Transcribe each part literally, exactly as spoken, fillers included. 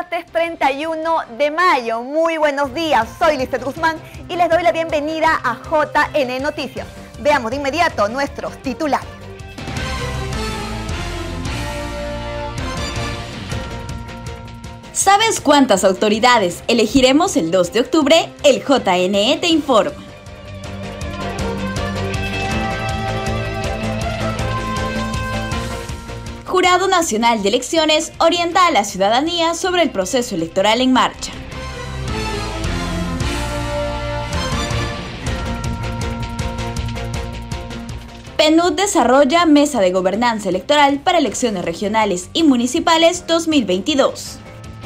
martes treinta y uno de mayo. Muy buenos días, soy Lizeth Guzmán y les doy la bienvenida a J N Noticias. Veamos de inmediato nuestros titulares. ¿Sabes cuántas autoridades elegiremos el dos de octubre? El J N E te informa. Jurado Nacional de Elecciones orienta a la ciudadanía sobre el proceso electoral en marcha. P N U D desarrolla Mesa de Gobernanza Electoral para elecciones regionales y municipales dos mil veintidós.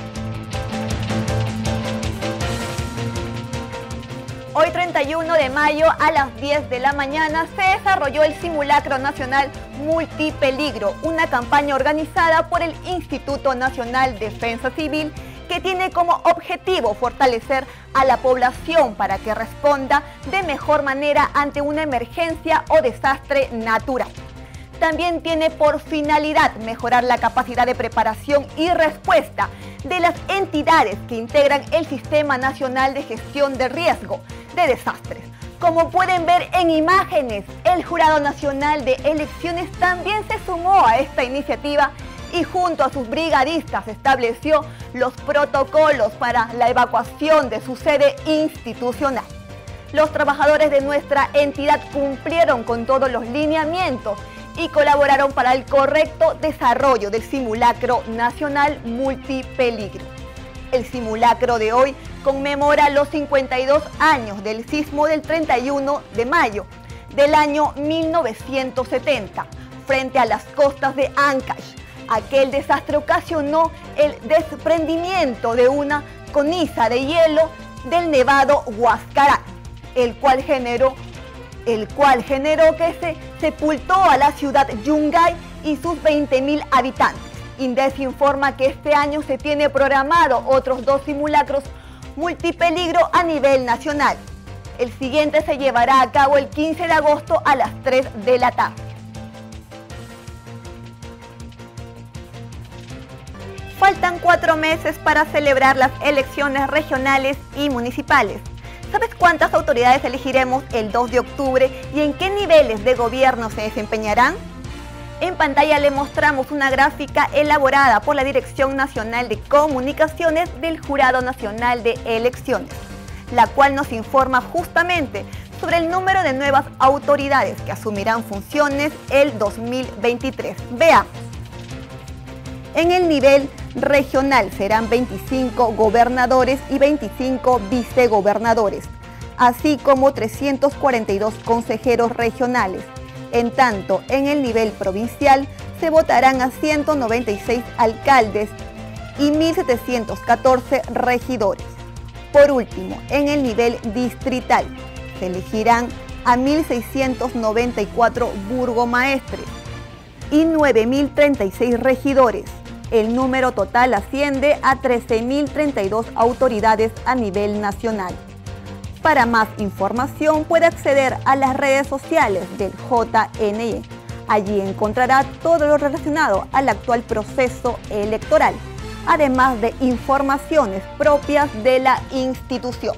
Hoy treinta y uno de mayo a las diez de la mañana se desarrolló el Simulacro Nacional Multipeligro, una campaña organizada por el Instituto Nacional Defensa Civil que tiene como objetivo fortalecer a la población para que responda de mejor manera ante una emergencia o desastre natural. También tiene por finalidad mejorar la capacidad de preparación y respuesta de las entidades que integran el Sistema Nacional de Gestión de Riesgo de Desastres. Como pueden ver en imágenes, el Jurado Nacional de Elecciones también se sumó a esta iniciativa y junto a sus brigadistas estableció los protocolos para la evacuación de su sede institucional. Los trabajadores de nuestra entidad cumplieron con todos los lineamientos y colaboraron para el correcto desarrollo del Simulacro Nacional Multipeligro. El simulacro de hoy conmemora los cincuenta y dos años del sismo del treinta y uno de mayo del año mil novecientos setenta frente a las costas de Ancash. Aquel desastre ocasionó el desprendimiento de una ceniza de hielo del nevado Huascarán, el cual generó el cual generó que se sepultó a la ciudad Yungay y sus veinte mil habitantes. INDEC informa que este año se tiene programado otros dos simulacros multipeligro a nivel nacional. El siguiente se llevará a cabo el quince de agosto a las tres de la tarde. Faltan cuatro meses para celebrar las elecciones regionales y municipales. ¿Sabes cuántas autoridades elegiremos el dos de octubre y en qué niveles de gobierno se desempeñarán? En pantalla le mostramos una gráfica elaborada por la Dirección Nacional de Comunicaciones del Jurado Nacional de Elecciones, la cual nos informa justamente sobre el número de nuevas autoridades que asumirán funciones el dos mil veintitrés. Veamos. En el nivel regional serán veinticinco gobernadores y veinticinco vicegobernadores, así como trescientos cuarenta y dos consejeros regionales. En tanto, en el nivel provincial se votarán a ciento noventa y seis alcaldes y mil setecientos catorce regidores. Por último, en el nivel distrital se elegirán a mil seiscientos noventa y cuatro burgomaestres y nueve mil treinta y seis regidores. El número total asciende a trece mil treinta y dos autoridades a nivel nacional. Para más información puede acceder a las redes sociales del J N E. Allí encontrará todo lo relacionado al actual proceso electoral, además de informaciones propias de la institución.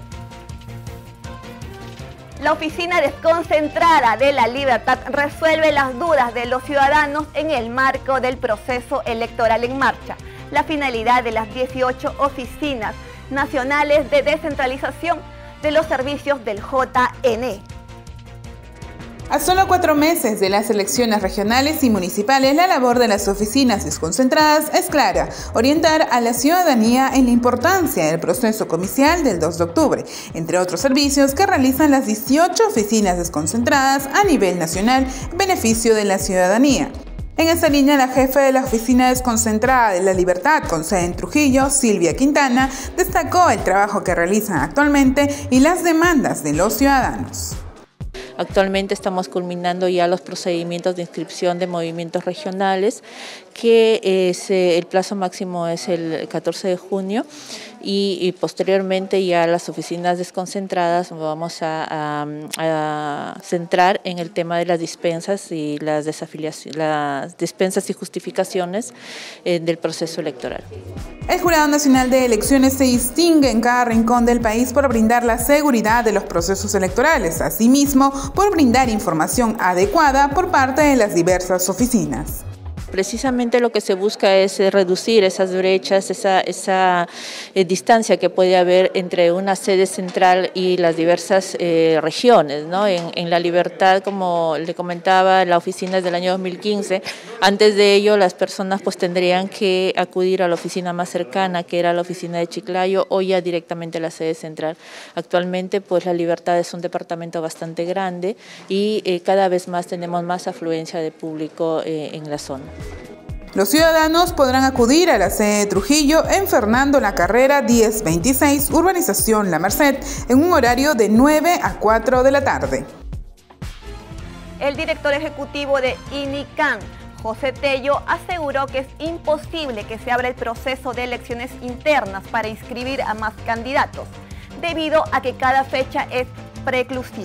La Oficina Desconcentrada de la Libertad resuelve las dudas de los ciudadanos en el marco del proceso electoral en marcha. La finalidad de las dieciocho oficinas nacionales de descentralización de los servicios del J N E. A solo cuatro meses de las elecciones regionales y municipales, la labor de las oficinas desconcentradas es clara: orientar a la ciudadanía en la importancia del proceso comicial del dos de octubre, entre otros servicios que realizan las dieciocho oficinas desconcentradas a nivel nacional en beneficio de la ciudadanía. En esta línea, la jefa de la Oficina Desconcentrada de la Libertad, con sede en Trujillo, Silvia Quintana, destacó el trabajo que realizan actualmente y las demandas de los ciudadanos. Actualmente estamos culminando ya los procedimientos de inscripción de movimientos regionales, que es, eh, el plazo máximo es el catorce de junio y, y posteriormente ya las oficinas desconcentradas vamos a, a, a centrar en el tema de las dispensas y las desafiliaciones, las dispensas y justificaciones eh, del proceso electoral. El Jurado Nacional de Elecciones se distingue en cada rincón del país por brindar la seguridad de los procesos electorales, asimismo por brindar información adecuada por parte de las diversas oficinas. Precisamente lo que se busca es reducir esas brechas, esa, esa eh, distancia que puede haber entre una sede central y las diversas eh, regiones, ¿no? En, en La Libertad, como le comentaba, la oficina es del año dos mil quince. Antes de ello, las personas pues tendrían que acudir a la oficina más cercana, que era la oficina de Chiclayo, o ya directamente a la sede central. Actualmente, pues La Libertad es un departamento bastante grande y eh, cada vez más tenemos más afluencia de público eh, en la zona. Los ciudadanos podrán acudir a la sede de Trujillo en Fernando La Carrera diez veintiséis, urbanización La Merced, en un horario de nueve a cuatro de la tarde. El director ejecutivo de INICAM, José Tello, aseguró que es imposible que se abra el proceso de elecciones internas para inscribir a más candidatos, debido a que cada fecha es preclusiva.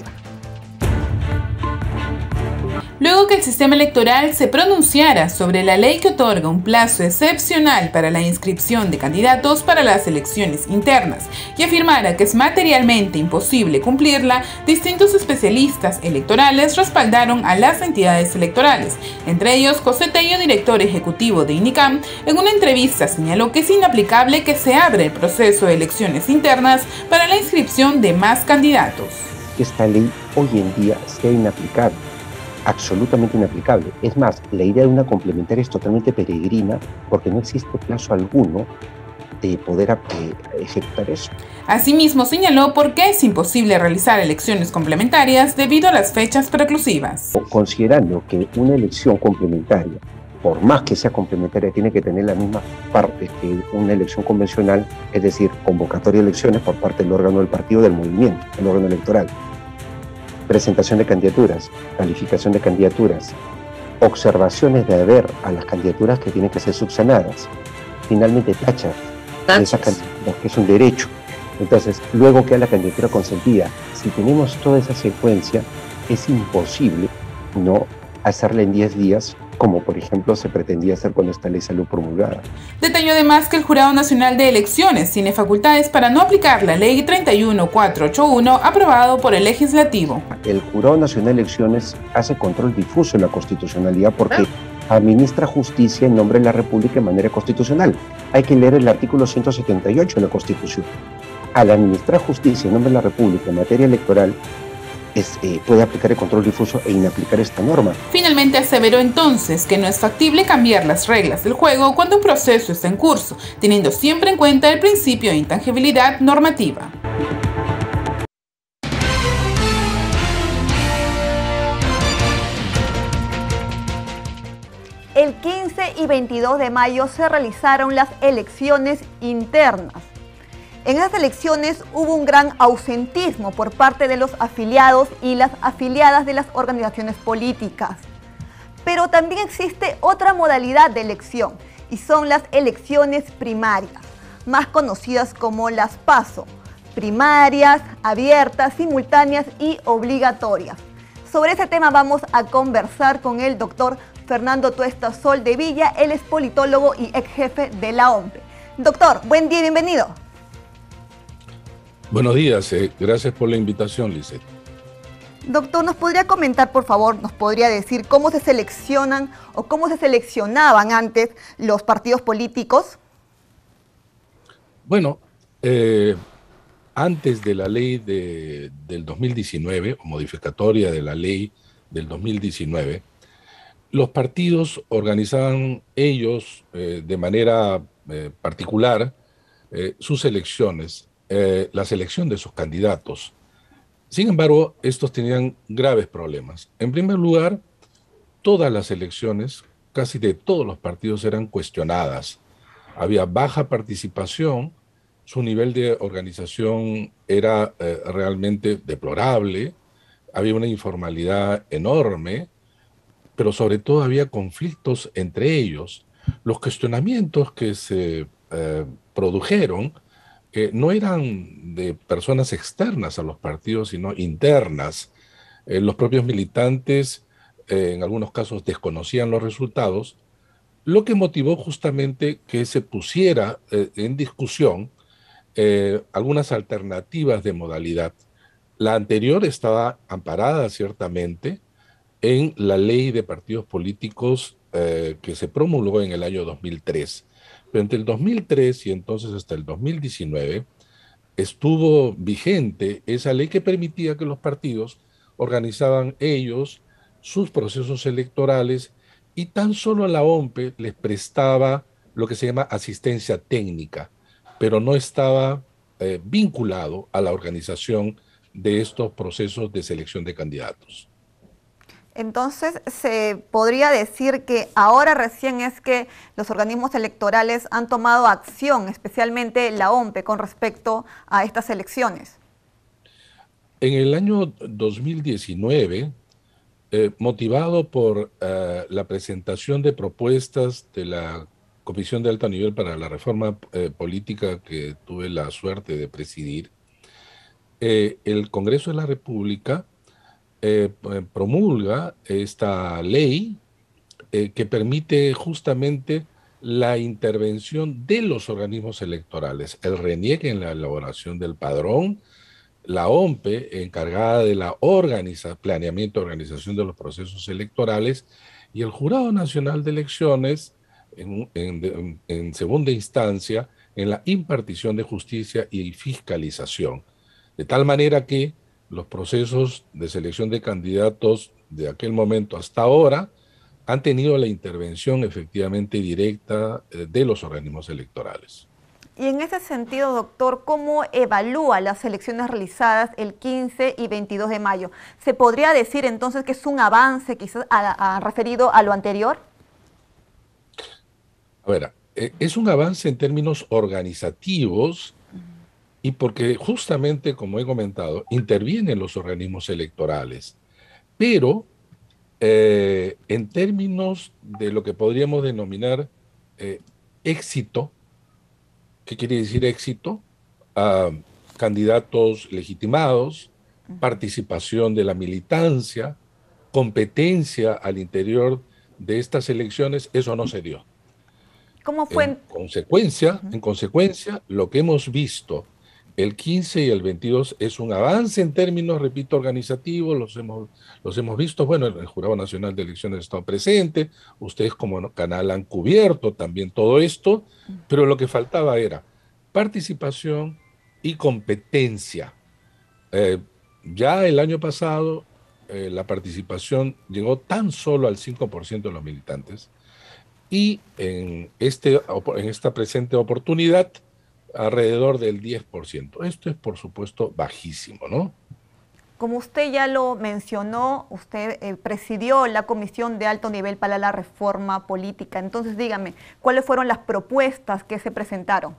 Luego que el sistema electoral se pronunciara sobre la ley que otorga un plazo excepcional para la inscripción de candidatos para las elecciones internas y afirmara que es materialmente imposible cumplirla, distintos especialistas electorales respaldaron a las entidades electorales. Entre ellos, José Tello, director ejecutivo de INICAM, en una entrevista señaló que es inaplicable que se abra el proceso de elecciones internas para la inscripción de más candidatos. Esta ley hoy en día sea inaplicable. Absolutamente inaplicable. Es más, la idea de una complementaria es totalmente peregrina porque no existe plazo alguno de poder eh, ejecutar eso. Asimismo, señaló por qué es imposible realizar elecciones complementarias debido a las fechas preclusivas. Considerando que una elección complementaria, por más que sea complementaria, tiene que tener las mismas partes que una elección convencional, es decir, convocatoria de elecciones por parte del órgano del partido del movimiento, el órgano electoral. Presentación de candidaturas, calificación de candidaturas, observaciones de haber a las candidaturas que tienen que ser subsanadas, finalmente tachas de esas candidaturas, que es un derecho. Entonces, luego queda la candidatura consentida. Si tenemos toda esa secuencia, es imposible no hacerla en diez días, como por ejemplo se pretendía hacer cuando esta ley salió promulgada. Detalló además que el Jurado Nacional de Elecciones tiene facultades para no aplicar la ley treinta y uno mil cuatrocientos ochenta y uno aprobado por el Legislativo. El Jurado Nacional de Elecciones hace control difuso de la constitucionalidad porque administra justicia en nombre de la República de manera constitucional. Hay que leer el artículo ciento setenta y ocho de la Constitución. Al administrar justicia en nombre de la República en materia electoral, Es, eh, puede aplicar el control difuso e inaplicar esta norma. Finalmente aseveró entonces que no es factible cambiar las reglas del juego cuando un proceso está en curso, teniendo siempre en cuenta el principio de intangibilidad normativa. El quince y veintidós de mayo se realizaron las elecciones internas. En esas elecciones hubo un gran ausentismo por parte de los afiliados y las afiliadas de las organizaciones políticas. Pero también existe otra modalidad de elección y son las elecciones primarias, más conocidas como las PASO, primarias, abiertas, simultáneas y obligatorias. Sobre ese tema vamos a conversar con el doctor Fernando Tuesta Soldevilla, él es politólogo y ex jefe de la O M P E. Doctor, buen día y bienvenido. Buenos días, eh, gracias por la invitación, Lizeth. Doctor, ¿nos podría comentar, por favor, nos podría decir cómo se seleccionan o cómo se seleccionaban antes los partidos políticos? Bueno, eh, antes de la ley de, del dos mil diecinueve, o modificatoria de la ley del dos mil diecinueve, los partidos organizaban ellos eh, de manera eh, particular eh, sus elecciones. Eh, la selección de sus candidatos. Sin embargo, estos tenían graves problemas. En primer lugar, todas las elecciones, casi de todos los partidos, eran cuestionadas. Había baja participación, su nivel de organización era eh, realmente deplorable, había una informalidad enorme, pero sobre todo había conflictos entre ellos. Los cuestionamientos que se eh, produjeron eh, no eran de personas externas a los partidos, sino internas. Eh, los propios militantes, eh, en algunos casos, desconocían los resultados, lo que motivó justamente que se pusiera eh, en discusión eh, algunas alternativas de modalidad. La anterior estaba amparada ciertamente en la ley de partidos políticos eh, que se promulgó en el año dos mil tres. Pero entre el dos mil tres y entonces hasta el dos mil diecinueve estuvo vigente esa ley que permitía que los partidos organizaban ellos sus procesos electorales y tan solo la O M P E les prestaba lo que se llama asistencia técnica, pero no estaba eh, vinculado a la organización de estos procesos de selección de candidatos. Entonces, se podría decir que ahora recién es que los organismos electorales han tomado acción, especialmente la O M P E, con respecto a estas elecciones. En el año dos mil diecinueve, eh, motivado por eh, la presentación de propuestas de la Comisión de Alto Nivel para la Reforma eh, Política que tuve la suerte de presidir, eh, el Congreso de la República Eh, promulga esta ley eh, que permite justamente la intervención de los organismos electorales, el reniegue en la elaboración del padrón, la O M P E encargada de la organiza, planeamiento y organización de los procesos electorales y el Jurado Nacional de Elecciones en, en, en segunda instancia en la impartición de justicia y fiscalización, de tal manera que los procesos de selección de candidatos de aquel momento hasta ahora han tenido la intervención efectivamente directa de los organismos electorales. Y en ese sentido, doctor, ¿cómo evalúa las elecciones realizadas el quince y veintidós de mayo? ¿Se podría decir entonces que es un avance quizás a, a, referido a lo anterior? A ver, es un avance en términos organizativos, y porque justamente, como he comentado, intervienen los organismos electorales. Pero eh, en términos de lo que podríamos denominar eh, éxito, ¿qué quiere decir éxito? Uh, candidatos legitimados, participación de la militancia, competencia al interior de estas elecciones, eso no se dio. ¿Cómo fue? En consecuencia, uh-huh. en consecuencia, lo que hemos visto el quince y el veintidós es un avance en términos, repito, organizativos, los hemos, los hemos visto, bueno, el Jurado Nacional de Elecciones ha estado presente, ustedes como canal han cubierto también todo esto, pero lo que faltaba era participación y competencia. Eh, ya el año pasado eh, la participación llegó tan solo al cinco por ciento de los militantes y en, este, en esta presente oportunidad alrededor del diez por ciento. Esto es, por supuesto, bajísimo, ¿no? Como usted ya lo mencionó, usted eh, presidió la Comisión de Alto Nivel para la Reforma Política. Entonces, dígame, ¿cuáles fueron las propuestas que se presentaron?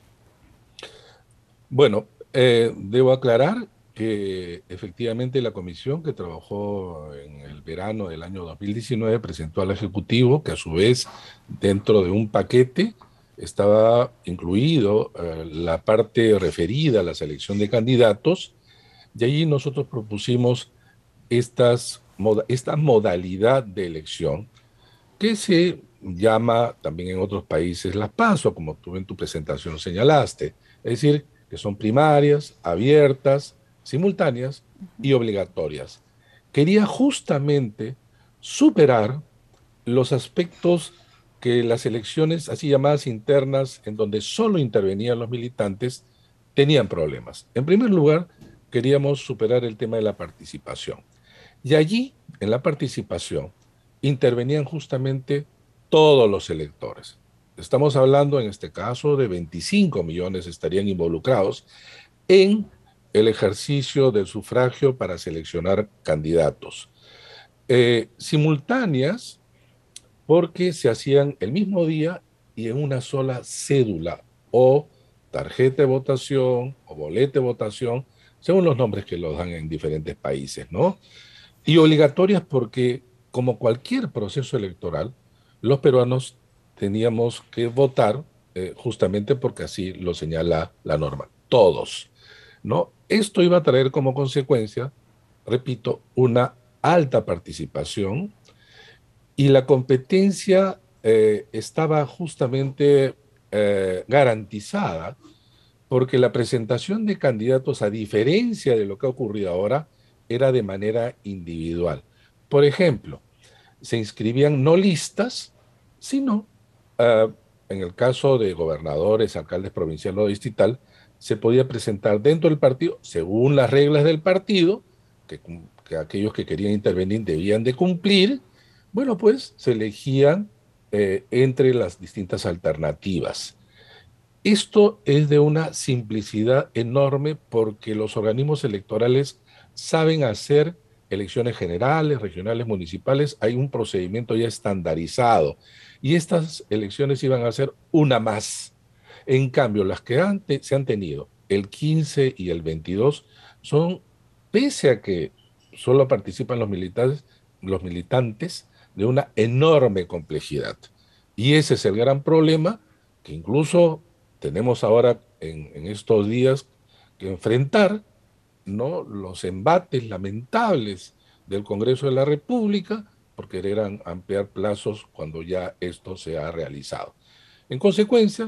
Bueno, eh, debo aclarar que efectivamente la comisión que trabajó en el verano del año dos mil diecinueve presentó al Ejecutivo, que a su vez, dentro de un paquete, estaba incluido eh, la parte referida a la selección de candidatos, y allí nosotros propusimos estas, esta modalidad de elección que se llama también en otros países las PASO, como tú en tu presentación señalaste, es decir, que son primarias, abiertas, simultáneas y obligatorias. Quería justamente superar los aspectos que las elecciones así llamadas internas, en donde solo intervenían los militantes, tenían problemas. En primer lugar, queríamos superar el tema de la participación. Y allí, en la participación, intervenían justamente todos los electores. Estamos hablando, en este caso, de veinticinco millones estarían involucrados en el ejercicio del sufragio para seleccionar candidatos. Eh, simultáneas, porque se hacían el mismo día y en una sola cédula o tarjeta de votación o boleta de votación según los nombres que los dan en diferentes países, ¿no? Y obligatorias porque, como cualquier proceso electoral, los peruanos teníamos que votar eh, justamente porque así lo señala la norma, todos, ¿no? Esto iba a traer como consecuencia, repito, una alta participación y la competencia eh, estaba justamente eh, garantizada porque la presentación de candidatos, a diferencia de lo que ha ocurrido ahora, era de manera individual. Por ejemplo, se inscribían no listas, sino, uh, en el caso de gobernadores, alcaldes provincial o distrital, se podía presentar dentro del partido, según las reglas del partido, que, que aquellos que querían intervenir debían de cumplir. Bueno, pues se elegían eh, entre las distintas alternativas. Esto es de una simplicidad enorme porque los organismos electorales saben hacer elecciones generales, regionales, municipales. Hay un procedimiento ya estandarizado y estas elecciones iban a ser una más. En cambio, las que han se han tenido el quince y el veintidós son, pese a que solo participan los militantes, los militantes, de una enorme complejidad. Y ese es el gran problema que incluso tenemos ahora en, en estos días que enfrentar, ¿no?, los embates lamentables del Congreso de la República por querer ampliar plazos cuando ya esto se ha realizado. En consecuencia,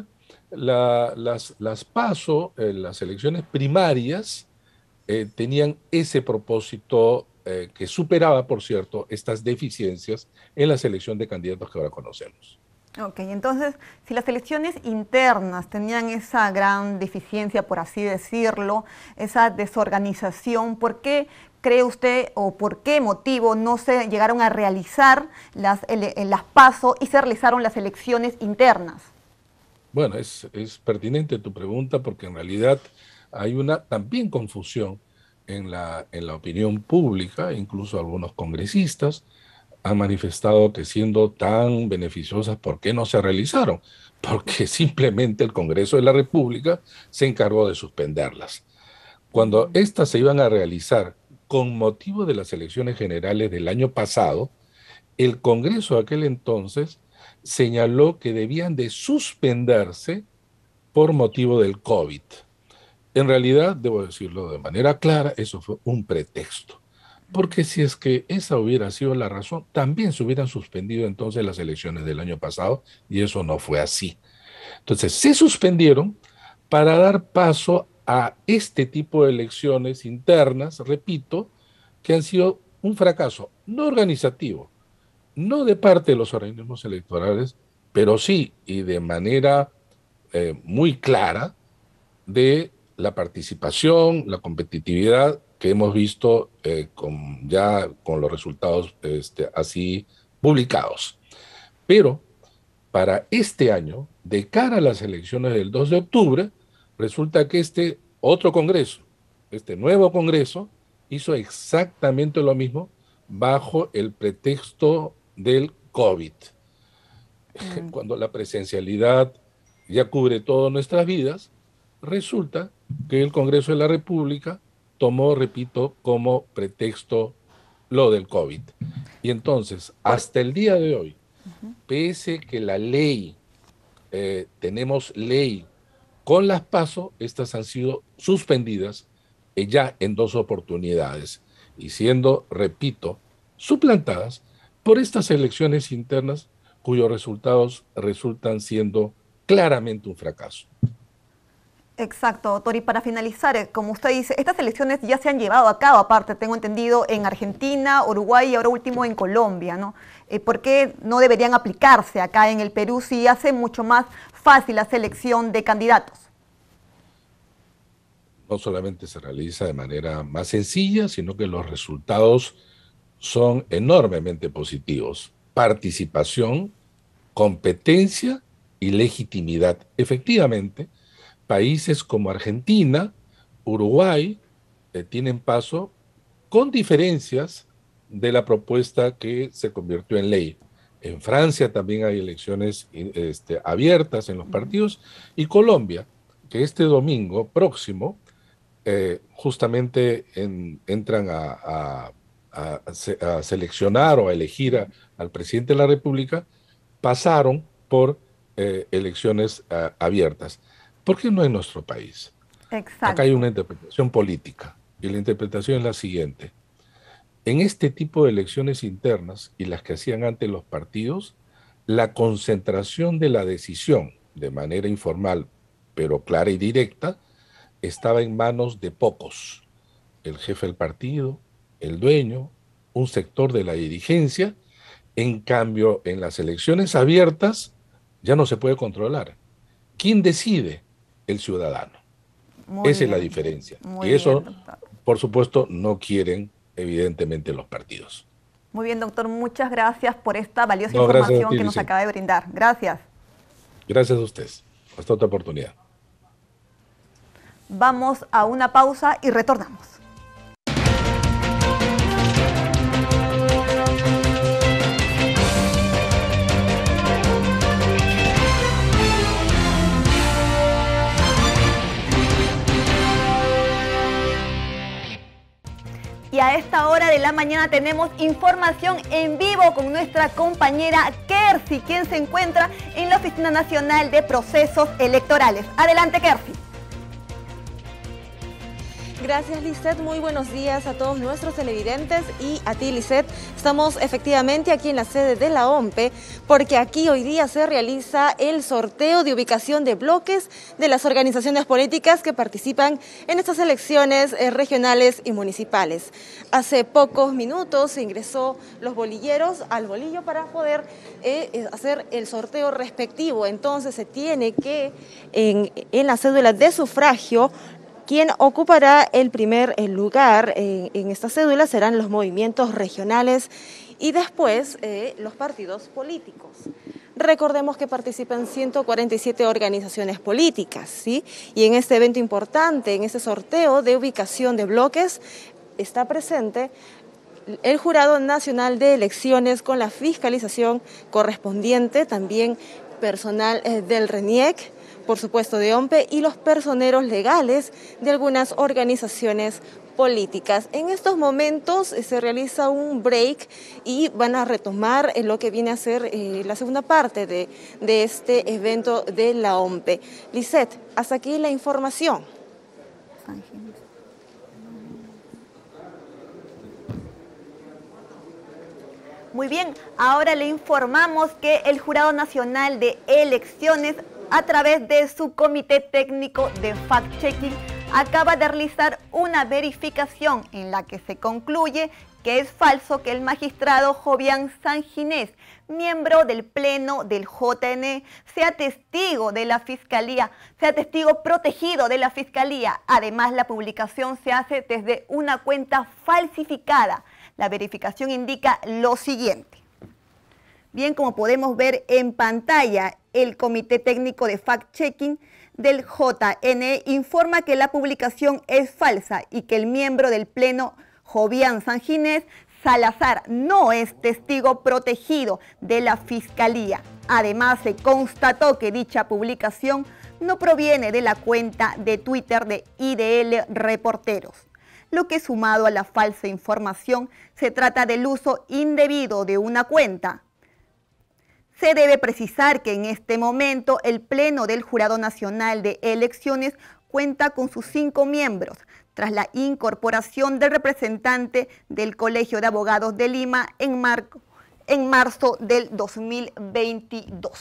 la, las, las PASO, eh, las elecciones primarias, eh, tenían ese propósito eh, que superaba, por cierto, estas deficiencias en la selección de candidatos que ahora conocemos. Ok, entonces, si las elecciones internas tenían esa gran deficiencia, por así decirlo, esa desorganización, ¿por qué cree usted o por qué motivo no se llegaron a realizar las, las PASO y se realizaron las elecciones internas? Bueno, es, es pertinente tu pregunta porque en realidad hay una también confusión en la, en la opinión pública, incluso algunos congresistas han manifestado que siendo tan beneficiosas, ¿por qué no se realizaron? Porque simplemente el Congreso de la República se encargó de suspenderlas. Cuando estas se iban a realizar con motivo de las elecciones generales del año pasado, el Congreso de aquel entonces señaló que debían de suspenderse por motivo del COVID. En realidad, debo decirlo de manera clara, eso fue un pretexto. Porque si es que esa hubiera sido la razón, también se hubieran suspendido entonces las elecciones del año pasado y eso no fue así. Entonces se suspendieron para dar paso a este tipo de elecciones internas, repito, que han sido un fracaso, no organizativo, no de parte de los organismos electorales, pero sí y de manera eh, muy clara de la participación, la competitividad que hemos visto eh, con, ya con los resultados este, así publicados. Pero para este año, de cara a las elecciones del dos de octubre, resulta que este otro Congreso, este nuevo Congreso, hizo exactamente lo mismo bajo el pretexto del COVID. Mm. Cuando la presencialidad ya cubre todas nuestras vidas, resulta que el Congreso de la República tomó, repito, como pretexto lo del COVID. Y entonces, hasta el día de hoy, uh-huh. pese que la ley, eh, tenemos ley con las PASO, estas han sido suspendidas eh, ya en dos oportunidades y siendo, repito, suplantadas por estas elecciones internas cuyos resultados resultan siendo claramente un fracaso. Exacto, doctor. Y para finalizar, como usted dice, estas elecciones ya se han llevado a cabo, aparte, tengo entendido, en Argentina, Uruguay y ahora último en Colombia, ¿no? Eh, ¿Por qué no deberían aplicarse acá en el Perú si hace mucho más fácil la selección de candidatos? No solamente se realiza de manera más sencilla, sino que los resultados son enormemente positivos. Participación, competencia y legitimidad. Efectivamente, países como Argentina, Uruguay, eh, tienen paso con diferencias de la propuesta que se convirtió en ley. En Francia también hay elecciones este, abiertas en los partidos y Colombia, que este domingo próximo eh, justamente en, entran a, a, a, a seleccionar o a elegir a, al presidente de la República, pasaron por eh, elecciones a, abiertas. ¿Por qué no en nuestro país? Exacto. Acá hay una interpretación política, y la interpretación es la siguiente. En este tipo de elecciones internas y las que hacían antes los partidos, la concentración de la decisión de manera informal, pero clara y directa, estaba en manos de pocos. El jefe del partido, el dueño, un sector de la dirigencia. En cambio, en las elecciones abiertas ya no se puede controlar. ¿Quién decide? El ciudadano. Muy Esa bien. es la diferencia. Muy Y eso, bien, doctor. por supuesto, no quieren evidentemente los partidos. Muy bien, doctor. Muchas gracias por esta valiosa No, información ti, que nos Lizeth. acaba de brindar. Gracias. Gracias a ustedes. Hasta otra oportunidad. Vamos a una pausa y retornamos. Y a esta hora de la mañana tenemos información en vivo con nuestra compañera Kersi, quien se encuentra en la Oficina Nacional de Procesos Electorales. Adelante, Kersi. Gracias, Lizeth. Muy buenos días a todos nuestros televidentes y a ti, Lizeth. Estamos efectivamente aquí en la sede de la O M P E porque aquí hoy día se realiza el sorteo de ubicación de bloques de las organizaciones políticas que participan en estas elecciones eh, regionales y municipales. Hace pocos minutos se ingresó los bolilleros al bolillo para poder eh, eh, hacer el sorteo respectivo. Entonces se tiene que en, en la cédula de sufragio, quien ocupará el primer lugar en, en esta cédula serán los movimientos regionales y después eh, los partidos políticos. Recordemos que participan ciento cuarenta y siete organizaciones políticas, ¿sí? Y en este evento importante, en este sorteo de ubicación de bloques, está presente el Jurado Nacional de Elecciones con la fiscalización correspondiente, también personal eh, del RENIEC, por supuesto de O M P E y los personeros legales de algunas organizaciones políticas. En estos momentos eh, se realiza un break y van a retomar eh, lo que viene a ser eh, la segunda parte de, de este evento de la O M P E. Lizeth, hasta aquí la información. Muy bien, ahora le informamos que el Jurado Nacional de Elecciones, a través de su Comité Técnico de Fact-Checking, acaba de realizar una verificación en la que se concluye que es falso que el magistrado Jovian Sanginés, miembro del Pleno del J N E, sea testigo de la Fiscalía, sea testigo protegido de la Fiscalía. Además, la publicación se hace desde una cuenta falsificada. La verificación indica lo siguiente. Bien, como podemos ver en pantalla, el Comité Técnico de Fact-Checking del J N E informa que la publicación es falsa y que el miembro del Pleno, Jovian Sanginés Salazar, no es testigo protegido de la Fiscalía. Además, se constató que dicha publicación no proviene de la cuenta de Twitter de I D L Reporteros, lo que, sumado a la falsa información, se trata del uso indebido de una cuenta. Se debe precisar que en este momento el Pleno del Jurado Nacional de Elecciones cuenta con sus cinco miembros, tras la incorporación del representante del Colegio de Abogados de Lima en, mar en marzo del dos mil veintidós.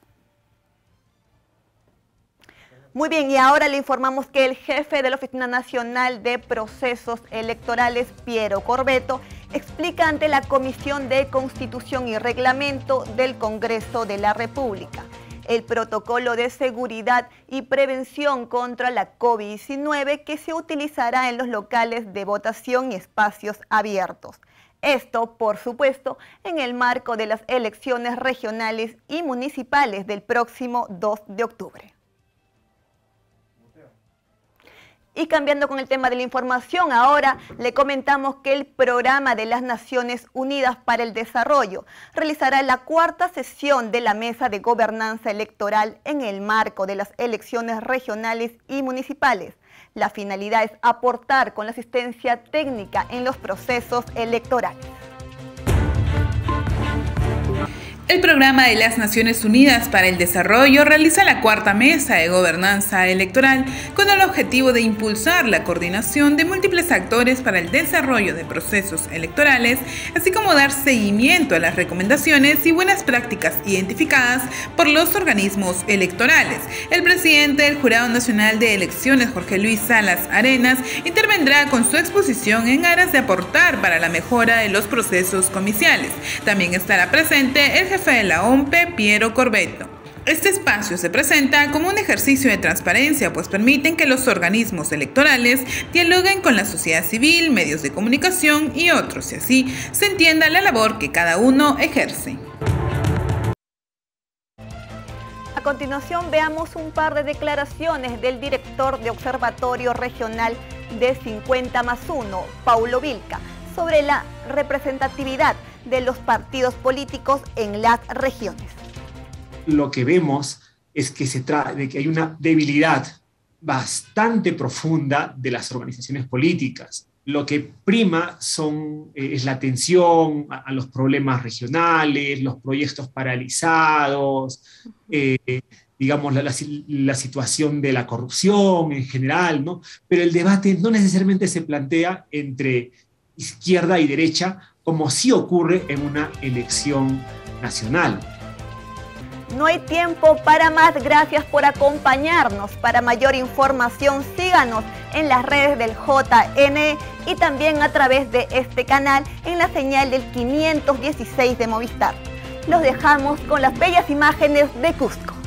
Muy bien, y ahora le informamos que el jefe de la Oficina Nacional de Procesos Electorales, Piero Corbeto, explica ante la Comisión de Constitución y Reglamento del Congreso de la República el protocolo de seguridad y prevención contra la COVID diecinueve que se utilizará en los locales de votación y espacios abiertos. Esto, por supuesto, en el marco de las elecciones regionales y municipales del próximo dos de octubre. Y cambiando con el tema de la información, ahora le comentamos que el Programa de las Naciones Unidas para el Desarrollo realizará la cuarta sesión de la Mesa de Gobernanza Electoral en el marco de las elecciones regionales y municipales. La finalidad es aportar con la asistencia técnica en los procesos electorales. El Programa de las Naciones Unidas para el Desarrollo realiza la cuarta mesa de gobernanza electoral con el objetivo de impulsar la coordinación de múltiples actores para el desarrollo de procesos electorales, así como dar seguimiento a las recomendaciones y buenas prácticas identificadas por los organismos electorales. El presidente del Jurado Nacional de Elecciones, Jorge Luis Salas Arenas, intervendrá con su exposición en aras de aportar para la mejora de los procesos comiciales. También estará presente el jefe de la O M P E, Piero Corvetto. Este espacio se presenta como un ejercicio de transparencia, pues permiten que los organismos electorales dialoguen con la sociedad civil, medios de comunicación y otros, y así se entienda la labor que cada uno ejerce. A continuación veamos un par de declaraciones del director de Observatorio Regional de cincuenta más uno, Paulo Vilca, sobre la representatividad de los partidos políticos en las regiones. Lo que vemos es que se trata de que hay una debilidad bastante profunda de las organizaciones políticas. Lo que prima son, eh, es la atención a, a los problemas regionales, los proyectos paralizados, eh, digamos, la, la, la situación de la corrupción en general, ¿no? Pero el debate no necesariamente se plantea entre izquierda y derecha, como sí ocurre en una elección nacional. No hay tiempo para más. Gracias por acompañarnos. Para mayor información, síganos en las redes del J N y también a través de este canal en la señal del quinientos dieciséis de Movistar. Los dejamos con las bellas imágenes de Cusco.